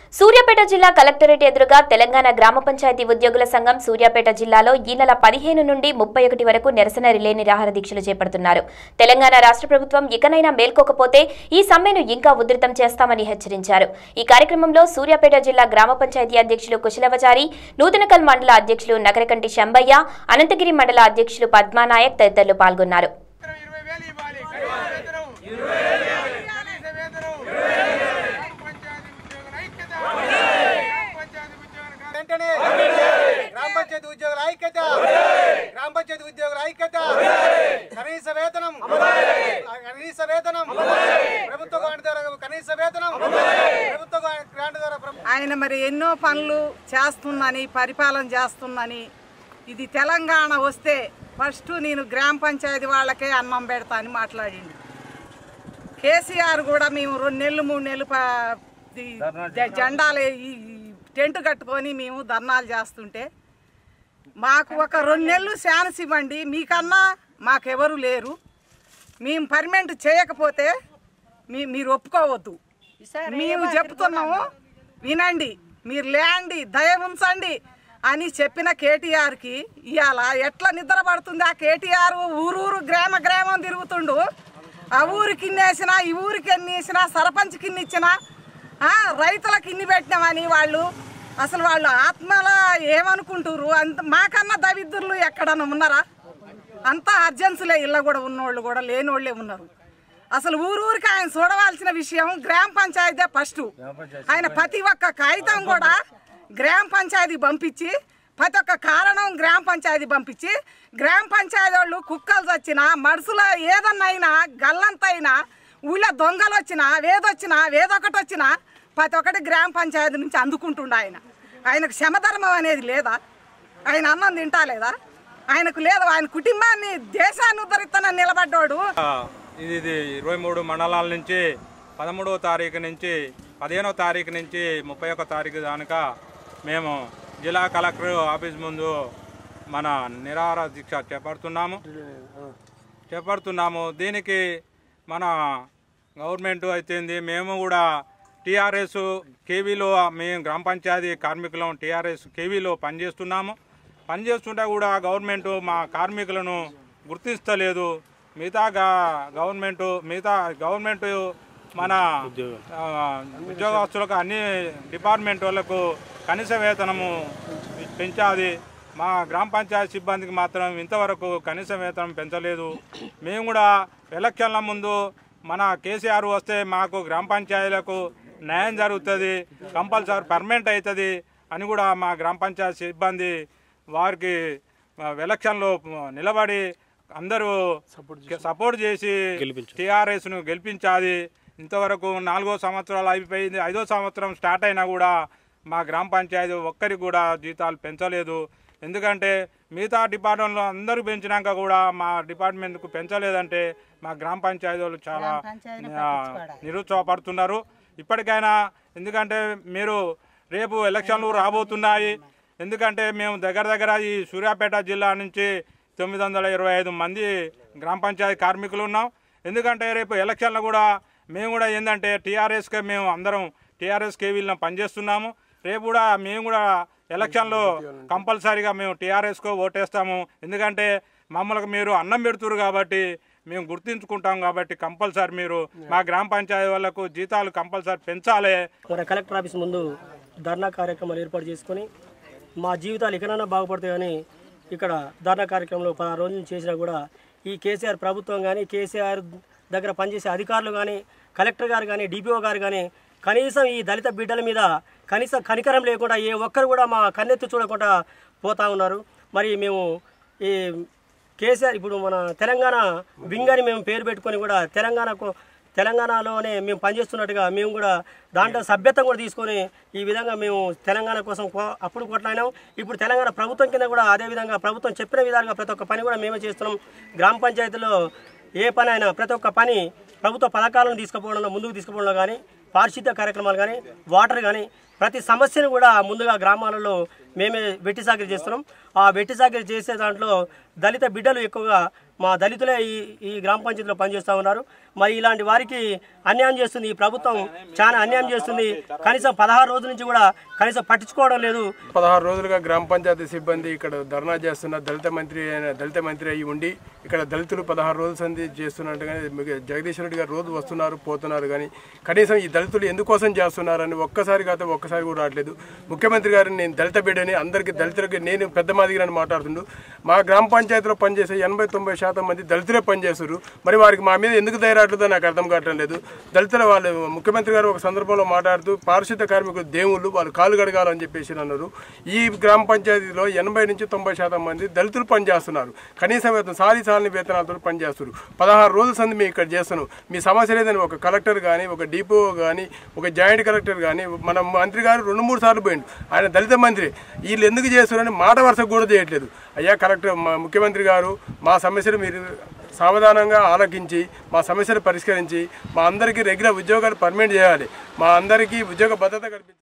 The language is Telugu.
సూర్యాపేట జిల్లా కలెక్టరేట్ ఎదురుగా తెలంగాణ గ్రామ పంచాయతీ ఉద్యోగుల సంఘం సూర్యాపేట జిల్లాలో ఈ నెల 15 నుండి 31 వరకు నిరసన రిలే నిరాహార దీక్షలు చేపడుతున్నారు. తెలంగాణ రాష్ట్ర ప్రభుత్వం ఇకనైనా మేల్కోకపోతే ఈ సమ్మెను ఇంకా ఉధృతం చేస్తామని హెచ్చరించారు. ఈ కార్యక్రమంలో సూర్యాపేట జిల్లా గ్రామ పంచాయతీ అధ్యక్షులు కుశలవచారి, నూతనకల్ మండల అధ్యక్షులు నగరకంటి శంబయ్య, అనంతగిరి మండల అధ్యక్షులు పద్మానాయక్ తదితరులు పాల్గొన్నారు. గ్రామ పంచాయతీ ఉద్యోగుల ఐక్యత, గ్రామ పంచాయతీ ఉద్యోగుల ఐక్యత, కనీస వేతనం, ప్రభుత్వ గ్రాంట్ ద్వారా కనీస వేతనం, ప్రభుత్వ గ్రాంట్ ద్వారా. ఆయన మరి ఎన్నో పనులు చేస్తున్నని, పరిపాలన చేస్తున్నని, ఇది తెలంగాణ వస్తే ఫస్ట్ నేను గ్రామ పంచాయతీ వాళ్ళకే అన్నం పెడతా అని మాట్లాడింది. కేసీఆర్ కూడా మేము 2 నెలలు 3 నెలలు జెండాలు టెంట్ కట్టుకొని మేము ధర్నాలు చేస్తుంటే మాకు ఒక 2 నెలలు ఛాన్స్ ఇవ్వండి, మీకన్నా మాకెవరు లేరు, మేము పర్మనెంట్ చేయకపోతే మీరు ఒప్పుకోవద్దు, మేము చెప్తున్నాము వినండి, మీరు లేండి, దయ ఉంచండి అని చెప్పిన కేటీఆర్కి ఇవాళ ఎట్లా నిద్ర పడుతుంది? ఆ కేటీఆర్ ఊరూరు గ్రామం తిరుగుతుండు, ఆ ఊరికి ఇన్నేసినా, ఈ ఊరికి ఎన్ని వేసినా, సర్పంచ్కి ఇన్ని ఇచ్చినా, రైతులకు ఇన్ని పెట్టినామని వాళ్ళు అసలు వాళ్ళు ఆత్మలా ఏమనుకుంటారు? అంత మాకన్నా దరిద్రులు ఎక్కడన్నా ఉన్నారా? అంతా అర్జెన్సీలే, ఇళ్ళ కూడా ఉన్నోళ్ళు కూడా లేనోళ్ళే ఉన్నారు. అసలు ఊరూరికి ఆయన చూడవలసిన విషయం గ్రామ పంచాయతీ ఫస్ట్. ఆయన ప్రతి ఒక్క కాగితం కూడా గ్రామ పంచాయతీ పంపించి, ప్రతి ఒక్క కారణం గ్రామ పంచాయతీ పంపించి, గ్రామ పంచాయతీ వాళ్ళు కుక్కలు వచ్చినా, మనుషుల ఏదన్నైనా, గల్లంతైనా, ఊళ్ళో దొంగలు వచ్చినా, వేదొకటి వచ్చినా ప్రతి ఒక్కటి గ్రామ పంచాయతీ నుంచి అందుకుంటుండ. ఆయనకు క్షమధర్మం అనేది లేదా? ఆయన అన్నం తింటాలేదా? ఆయనకు లేదు. ఆయన కుటుంబాన్ని, దేశాన్ని ఉద్ధరిస్తానని నిలబడ్డాడు. ఇది 23 మండలాల నుంచి 13వ తారీఖు నుంచి 15వ తారీఖు నుంచి 31వ తారీఖు దాకా మేము జిల్లా కలెక్టర్ ఆఫీస్ ముందు మన నిరాహార దీక్ష చేపడుతున్నాము. దీనికి మన గవర్నమెంట్ అయితేంది, మేము కూడా టీఆర్ఎస్ కేవీలో, మేము గ్రామ పంచాయతీ కార్మికులం టీఆర్ఎస్ కేవీలో పనిచేస్తుంటే కూడా గవర్నమెంట్ మా కార్మికులను గుర్తిస్తలేదు. మిగతా గవర్నమెంట్ మన ఉద్యోగస్తులకు, అన్ని డిపార్ట్మెంట్ వాళ్ళకు కనీస వేతనము పెంచాలి. మా గ్రామ పంచాయతీ సిబ్బందికి మాత్రం ఇంతవరకు కనీస వేతనం పెంచలేదు. మేము కూడా ఎలక్షన్ల ముందు మన కేసీఆర్ వస్తే మాకు గ్రామ పంచాయతీలకు న్యాయం జరుగుతుంది, కంపల్సరీ పర్మనెంట్ అవుతుంది అని కూడా మా గ్రామ పంచాయతీ సిబ్బంది వారికి ఎలక్షన్లో నిలబడి అందరూ సపోర్ట్ చేసి టీఆర్ఎస్ను గెలిపించాలి. ఇంతవరకు 4వ సంవత్సరాలు అయిపోయింది, 5వ సంవత్సరం స్టార్ట్ అయినా కూడా మా గ్రామ పంచాయతీ ఒక్కరికి కూడా జీతాలు పెంచలేదు. ఎందుకంటే మిగతా డిపార్ట్మెంట్లో అందరూ పెంచినాక కూడా మా డిపార్ట్మెంట్కు పెంచలేదంటే మా గ్రామ పంచాయతీ వాళ్ళు చాలా నిరుత్సాహపడుతున్నారు. ఇప్పటికైనా, ఎందుకంటే మీరు రేపు ఎలక్షన్లు రాబోతున్నాయి. ఎందుకంటే మేము దగ్గర ఈ సూర్యాపేట జిల్లా నుంచి 925 మంది గ్రామ పంచాయతీ కార్మికులు ఉన్నాం. ఎందుకంటే రేపు ఎలక్షన్లు కూడా మేము కూడా ఏంటంటే టీఆర్ఎస్కే మేము అందరం టీఆర్ఎస్ కేవీలను పనిచేస్తున్నాము. రేపు కూడా మేము కూడా ఎలక్షన్లో కంపల్సరీగా మేము టీఆర్ఎస్కు ఓటేస్తాము. ఎందుకంటే మమ్మల్ని మీరు అన్నం పెడుతురు కాబట్టి మేము గుర్తించుకుంటాం కాబట్టి కంపల్సరీ మీరు మా గ్రామ పంచాయతీ వాళ్ళకు జీతాలు కంపల్సరీ పెంచాలి. మన కలెక్టర్ ఆఫీస్ ముందు ధర్నా కార్యక్రమాలు ఏర్పాటు చేసుకొని మా జీవితాలు ఎక్కడైనా బాగుపడతాయని ఇక్కడ ధర్నా కార్యక్రమంలో 10 రోజులు చేసినా కూడా ఈ కేసీఆర్ ప్రభుత్వం కానీ, కేసీఆర్ దగ్గర పనిచేసే అధికారులు కానీ, కలెక్టర్ గారు కానీ, డిపిఓ గారు కానీ కనీసం ఈ దళిత బిడ్డల మీద కనీసం కనికరం లేకుండా ఏ ఒక్కరు కూడా మా కన్నెత్తి చూడకుండా పోతా ఉన్నారు. మరి మేము ఈ కేసీఆర్ ఇప్పుడు మన తెలంగాణ వింగ్ అని మేము పేరు పెట్టుకొని కూడా తెలంగాణలోనే మేము పనిచేస్తున్నట్టుగా మేము కూడా దాంట్లో సభ్యత్వం కూడా తీసుకొని ఈ విధంగా మేము తెలంగాణ కోసం అప్పుడు కొట్లాడినాం. ఇప్పుడు తెలంగాణ ప్రభుత్వం కింద కూడా అదేవిధంగా ప్రభుత్వం చెప్పిన విధాలుగా ప్రతి ఒక్క పని కూడా మేమే చేస్తున్నాం. గ్రామ పంచాయతీలో ఏ పని అయినా ప్రతి ఒక్క పని ప్రభుత్వ పథకాలను తీసుకుపోవడంలో, ముందుకు తీసుకుపోవడంలో కానీ, పారిశుద్ధ్య కార్యక్రమాలు కానీ, వాటర్ కానీ, ప్రతి సమస్యను కూడా ముందుగా గ్రామాలలో మేమే వెట్టి సాకిరీ చేస్తున్నాం. ఆ వెట్టి సాకిరీ చేసే దాంట్లో దళిత బిడ్డలు ఎక్కువగా మా దళితులే ఈ గ్రామ పంచాయతీలో పనిచేస్తూ ఉన్నారు. మరి ఇలాంటి వారికి అన్యాయం చేస్తుంది ఈ ప్రభుత్వం, చాలా అన్యాయం చేస్తుంది. కనీసం 16 రోజుల నుంచి కూడా కనీసం పట్టించుకోవడం లేదు. 16 రోజులుగా గ్రామ పంచాయతీ సిబ్బంది ఇక్కడ ధర్నా చేస్తున్న దళిత మంత్రి అయ్యి ఉండి ఇక్కడ దళితులు 16 రోజుల సంధి చేస్తున్నట్టు కానీ జగదీశ్వర రెడ్డి గారు రోజు వస్తున్నారు పోతున్నారు, కానీ కనీసం ఈ దళితులు ఎందుకోసం చేస్తున్నారని ఒక్కసారి కూడా రావట్లేదు. ముఖ్యమంత్రి గారిని నేను దళిత బిడ్డని, అందరికీ దళితులకి నేను పెద్ద మాదిరిగాని మాట్లాడుతుండు. మా గ్రామ పంచాయతీలో పనిచేసే 80-90% మంది దళితులే పనిచేస్తారు. మరి వారికి మా మీద ఎందుకు ధైర్యట్లేదో నాకు అర్థం కావటం లేదు. దళితుల వాళ్ళు ముఖ్యమంత్రి గారు ఒక సందర్భంలో మాట్లాడుతూ పారిశుద్ధ కార్మికులు దేవుళ్ళు, వాళ్ళు కాలు గడగాలని చెప్పేసి అన్నారు. ఈ గ్రామ పంచాయతీలో 80-90% మంది దళితులు పనిచేస్తున్నారు. కనీస వేతనం సాలిని వేతనాలతో పనిచేస్తారు. 16 రోజుల సంది మేము ఇక్కడ చేస్తున్నాం. మీ సమస్య లేదని ఒక కలెక్టర్ కానీ, ఒక డిపో కానీ, ఒక జాయింట్ కలెక్టర్ కానీ, మన మంత్రి గారు 2-3 సార్లు పోయిండు. ఆయన దళిత మంత్రి. వీళ్ళు ఎందుకు చేస్తున్నారని మాట వరుసకు కూడా చేయట్లేదు. అయ్యా కలెక్టర్, ముఖ్యమంత్రి గారు మా సమస్యలు మీరు సావధానంగా ఆలకించి మా సమస్యలు పరిష్కరించి మా అందరికీ రెగ్యులర్ ఉద్యోగాలు పర్మనెంట్ చేయాలి. మా అందరికీ ఉద్యోగ భద్రత కల్పించాలి.